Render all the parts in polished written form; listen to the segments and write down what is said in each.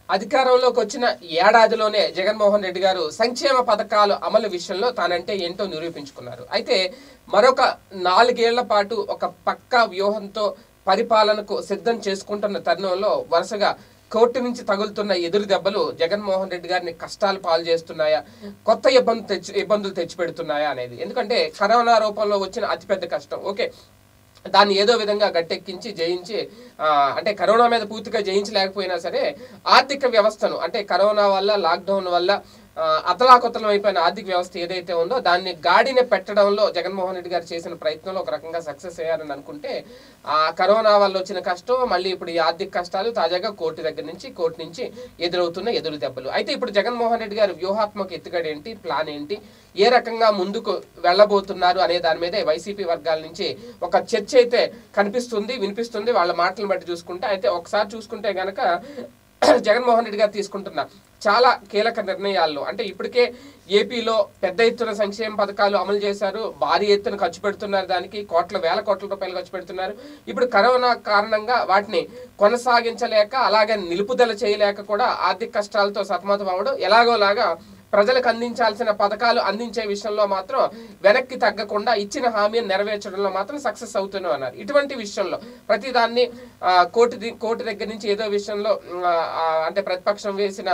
అధికారంలోకి వచ్చిన ఏడాదిలోనే జగన్మోహన్ రెడ్డి గారు సంక్షేమ పథకాలు అమలు విషయంలో తానంటే ఏంటో నిరూపించుకున్నారు. అయితే మరొక 4 ఏళ్ల పాటు ఒక పక్కా వ్యూహంతో పరిపాలనకు సిద్ధం చేసుకుంటున్న తరుణంలో వరుసగా కోర్టు నుంచి తగులుతున్న ఎదురు దెబ్బలు జగన్మోహన్ రెడ్డి గారిని కష్టాలు పాలు చేస్తున్నాయా, కొత్త ఇబ్బందులు తెచ్చిపెడుతున్నాయా అనేది. ఎందుకంటే కరోనా రూపంలో వచ్చిన అతిపెద్ద కష్టం, ఓకే, దాన్ని ఏదో విధంగా గట్టెక్కించి జయించి, అంటే కరోనా మీద పూర్తిగా జయించలేకపోయినా సరే ఆర్థిక వ్యవస్థను, అంటే కరోనా వల్ల లాక్డౌన్ వల్ల అతలాకుతలం అయిపోయిన ఆర్థిక వ్యవస్థ ఏదైతే ఉందో దాన్ని గాడిని పెట్టడంలో జగన్మోహన్ రెడ్డి గారు చేసిన ప్రయత్నంలో ఒక రకంగా సక్సెస్ అయ్యారని అనుకుంటే, ఆ కరోనా వల్ల వచ్చిన కష్టం, మళ్ళీ ఇప్పుడు ఈ ఆర్థిక కష్టాలు, తాజాగా కోర్టు నుంచి ఎదురవుతున్న ఎదురు దెబ్బలు. అయితే ఇప్పుడు జగన్మోహన్ రెడ్డి గారు వ్యూహాత్మక ఎత్తుగడ ఏంటి, ప్లాన్ ఏంటి, ఏ రకంగా ముందుకు వెళ్ళబోతున్నారు అనే దాని మీద వైసీపీ వర్గాల నుంచి ఒక చర్చ అయితే కనిపిస్తుంది, వినిపిస్తుంది వాళ్ళ మాటలను బట్టి చూసుకుంటే. అయితే ఒకసారి చూసుకుంటే గనక జగన్మోహన్ రెడ్డి గారు తీసుకుంటున్న చాలా కీలక నిర్ణయాల్లో, అంటే ఇప్పటికే ఏపీలో పెద్ద ఎత్తున సంక్షేమ పథకాలు అమలు చేశారు, భారీ ఎత్తున ఖర్చు పెడుతున్నారు, దానికి వేల కోట్ల రూపాయలు ఖర్చు పెడుతున్నారు. ఇప్పుడు కరోనా కారణంగా వాటిని కొనసాగించలేక, అలాగే నిలుపుదల చేయలేక కూడా ఆర్థిక కష్టాలతో సతమతం అవ్వడం, ఎలాగోలాగా ప్రజలకు అందించాల్సిన పథకాలు అందించే విషయంలో మాత్రం వెనక్కి తగ్గకుండా ఇచ్చిన హామీని నెరవేర్చడంలో మాత్రం సక్సెస్ అవుతూనే ఉన్నారు. ఇటువంటి విషయంలో ప్రతిదాన్ని కోర్టు దగ్గర నుంచి ఏదో విషయంలో, అంటే ప్రతిపక్షం వేసిన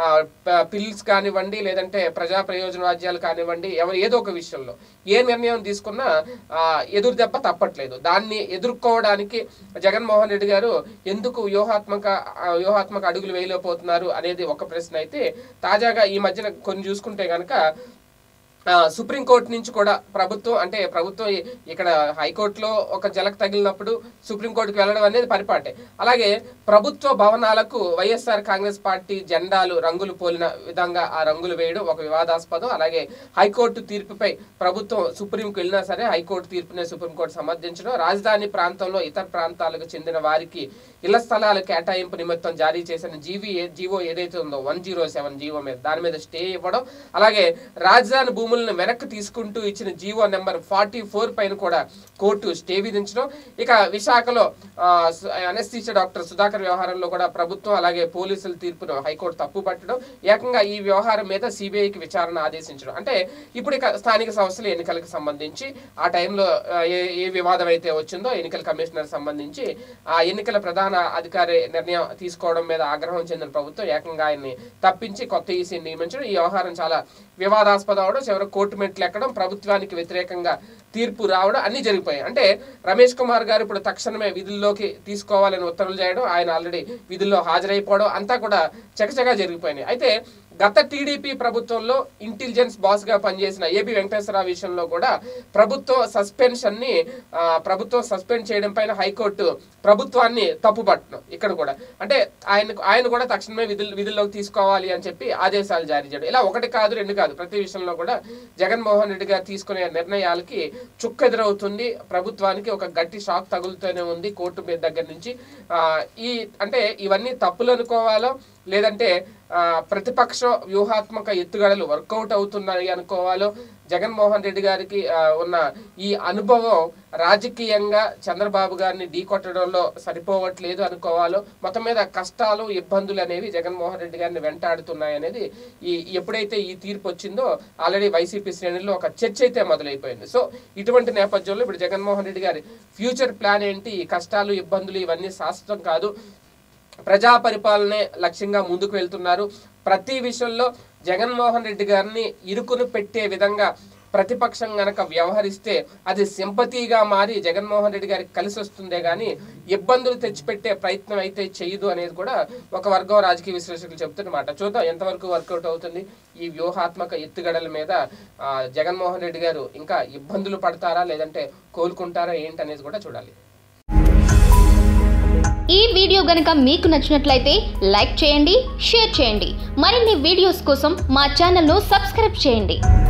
పిల్స్ కానివ్వండి, లేదంటే ప్రజా ప్రయోజన రాజ్యాలు కానివ్వండి, ఏదో ఒక విషయంలో ఏ నిర్ణయం తీసుకున్నా ఎదురు దెబ్బ తప్పట్లేదు. దాన్ని ఎదుర్కోవడానికి జగన్మోహన్ రెడ్డి గారు ఎందుకు వ్యూహాత్మక అడుగులు వేయలేకపోతున్నారు అనేది ఒక ప్రశ్న. అయితే తాజాగా ఈ మధ్యన కొన్ని చూసుకుంటే గనక సుప్రీంకోర్టు నుంచి కూడా ప్రభుత్వం ఇక్కడ హైకోర్టులో ఒక జలక్ తగిలినప్పుడు సుప్రీంకోర్టుకు వెళ్ళడం అనేది పరిపాటే. అలాగే ప్రభుత్వ భవనాలకు వైఎస్ఆర్ కాంగ్రెస్ పార్టీ జెండాలు రంగులు పోలిన విధంగా ఆ రంగులు వేయడం ఒక వివాదాస్పదం. అలాగే హైకోర్టు తీర్పుపై ప్రభుత్వం సుప్రీంకు వెళ్ళినా సరే హైకోర్టు తీర్పునే సుప్రీంకోర్టు సమర్థించడం, రాజధాని ప్రాంతంలో ఇతర ప్రాంతాలకు చెందిన వారికి ఇళ్ల స్థలాల కేటాయింపు నిమిత్తం జారీ చేసిన జీవో ఏదైతే ఉందో 107 జీవో మీద, దాని మీద స్టే ఇవ్వడం, అలాగే రాజధాని భూములను వెనక్కి తీసుకుంటూ ఇచ్చిన జీవో నెంబర్ 44 పైన కూడా కోర్టు స్టే విధించడం. ఇక విశాఖలో అనస్థీషియా డాక్టర్ సుధాకర్ వ్యవహారంలో కూడా ప్రభుత్వం అలాగే పోలీసుల తీర్పును హైకోర్టు తప్పు పట్టడం, ఏకంగా ఈ వ్యవహారం మీద సిబిఐకి విచారణ ఆదేశించడం. అంటే ఇప్పుడు ఇక స్థానిక సంస్థల ఎన్నికలకు సంబంధించి ఆ టైంలో ఏ వివాదం అయితే వచ్చిందో ఎన్నికల కమిషనర్ సంబంధించి ఆ ఎన్నికల ప్రధాన అధికారి నిర్ణయం తీసుకోవడం మీద ఆగ్రహం చెందిన ప్రభుత్వం ఏకంగా ఆయన్ని తప్పించి కొత్త ఈసీని నియమించడం, ఈ వ్యవహారం చాలా వివాదాస్పదం అవడం, చివరికి కోర్టు మెట్లు ఎక్కడం, ప్రభుత్వానికి వ్యతిరేకంగా తీర్పు రావడం అన్ని జరిగిపోయాయి. అంటే రమేష్ కుమార్ గారు ఇప్పుడు తక్షణమే విధుల్లోకి తీసుకోవాలని ఉత్తర్వులు చేయడం, ఆయన ఆల్రెడీ విధుల్లో హాజరైపోవడం అంతా కూడా చకచకా జరిగిపోయినాయి. అయితే గత టీడీపీ ప్రభుత్వంలో ఇంటెలిజెన్స్ బాస్ గా పనిచేసిన ఏబి వెంకటేశ్వరరావు విషయంలో కూడా ప్రభుత్వం సస్పెండ్ చేయడం పైన హైకోర్టు ప్రభుత్వాన్ని తప్పుపట్టడం. ఇక్కడ కూడా అంటే ఆయన కూడా తక్షణమే విధుల్లోకి తీసుకోవాలి అని చెప్పి ఆదేశాలు జారీ చేయడం. ఇలా ఒకటి కాదు, రెండు కాదు, ప్రతి విషయంలో కూడా జగన్మోహన్ రెడ్డి గారు తీసుకునే నిర్ణయాలకి చుక్కెదురవుతుంది. ప్రభుత్వానికి ఒక గట్టి షాక్ తగులుతూనే ఉంది కోర్టు మీద దగ్గర నుంచి. అంటే ఇవన్నీ తప్పులు అనుకోవాలో, లేదంటే ప్రతిపక్ష వ్యూహాత్మక ఎత్తుగడలు వర్కౌట్ అవుతున్నాయి అనుకోవాలో, జగన్మోహన్ రెడ్డి గారికి ఉన్న ఈ అనుభవం రాజకీయంగా చంద్రబాబు గారిని ఢీకొట్టడంలో సరిపోవట్లేదు అనుకోవాలో, మొత్తం మీద కష్టాలు ఇబ్బందులు అనేవి జగన్మోహన్ రెడ్డి గారిని వెంటాడుతున్నాయి అనేది ఎప్పుడైతే ఈ తీర్పు వచ్చిందో ఆల్రెడీ వైసీపీ శ్రేణుల్లో ఒక చర్చ అయితే మొదలైపోయింది. సో ఇటువంటి నేపథ్యంలో ఇప్పుడు జగన్మోహన్ రెడ్డి గారి ఫ్యూచర్ ప్లాన్ ఏంటి, ఈ కష్టాలు ఇబ్బందులు ఇవన్నీ శాశ్వతం కాదు, ప్రజా పరిపాలనే లక్ష్యంగా ముందుకు వెళ్తున్నారు. ప్రతి విషయంలో జగన్మోహన్ రెడ్డి గారిని ఇరుకును పెట్టే విధంగా ప్రతిపక్షం గనక వ్యవహరిస్తే అది సింపతిగా మారి జగన్మోహన్ రెడ్డి గారికి కలిసి వస్తుందే గానీ ఇబ్బందులు తెచ్చిపెట్టే ప్రయత్నం అయితే చేయదు అనేది కూడా ఒక వర్గం రాజకీయ విశ్లేషకులు చెప్తున్నమాట. చూద్దాం ఎంతవరకు వర్కౌట్ అవుతుంది. ఈ వ్యూహాత్మక ఎత్తుగడల మీద జగన్మోహన్ రెడ్డి గారు ఇంకా ఇబ్బందులు పడతారా, లేదంటే కోలుకుంటారా ఏంటనేది కూడా చూడాలి. ఈ వీడియో గనుక మీకు నచ్చినట్లయితే లైక్ చేయండి, షేర్ చేయండి. మరిన్ని వీడియోస్ కోసం మా ఛానల్ను సబ్స్క్రైబ్ చేయండి.